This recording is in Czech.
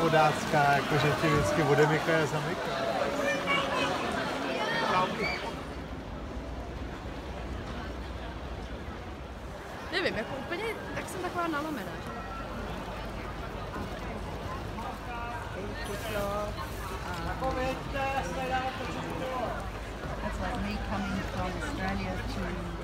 vodácká, jako že ti vždycky odemykají zamyká. Nevím, jako úplně, tak jsem taková nalomená, že? That's like me coming from Australia to